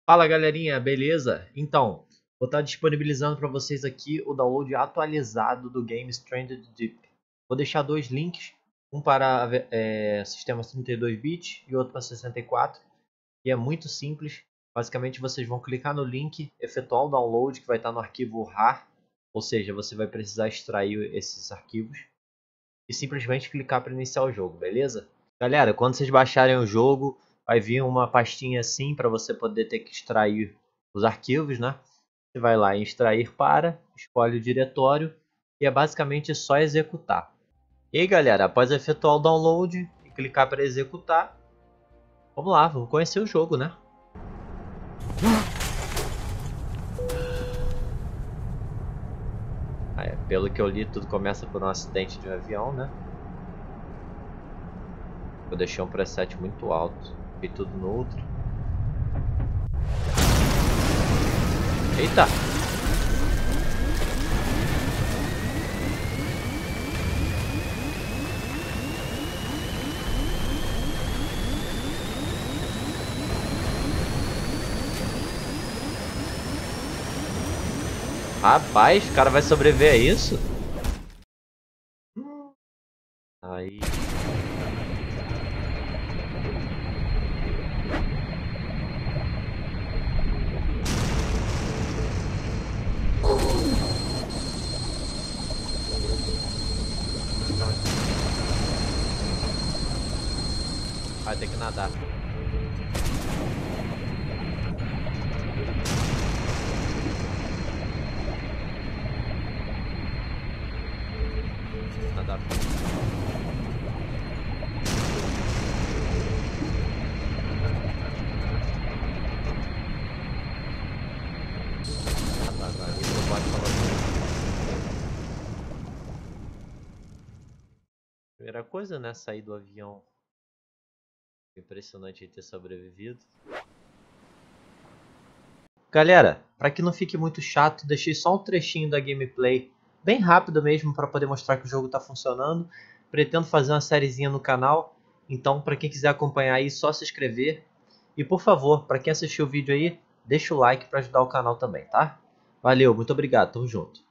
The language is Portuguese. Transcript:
Fala galerinha, beleza? Então, vou estar disponibilizando para vocês aqui o download atualizado do game Stranded Deep. Vou deixar dois links, um para sistema 32 bits e outro para 64. E é muito simples. Basicamente vocês vão clicar no link, efetuar o download que vai estar no arquivo RAR, ou seja, você vai precisar extrair esses arquivos e simplesmente clicar para iniciar o jogo, beleza? Galera, quando vocês baixarem o jogo, vai vir uma pastinha assim para você poder ter que extrair os arquivos, né? Você vai lá em extrair para, escolhe o diretório e é basicamente só executar. E aí galera, após efetuar o download e clicar para executar, vamos lá, vamos conhecer o jogo, né? Pelo que eu li, tudo começa por um acidente de um avião, né? Eu deixei um preset muito alto, e tudo no ultra. Eita! Rapaz, o cara vai sobreviver a isso? Aí. Vai ter que nadar. Nadar. Primeira coisa, né? Sair do avião. Impressionante ele ter sobrevivido. Galera, para que não fique muito chato, deixei só um trechinho da gameplay, bem rápido mesmo, para poder mostrar que o jogo está funcionando. Pretendo fazer uma sériezinha no canal, então para quem quiser acompanhar aí, só se inscrever. E por favor, para quem assistiu o vídeo aí, deixa o like para ajudar o canal também, tá? Valeu, muito obrigado, tamo junto.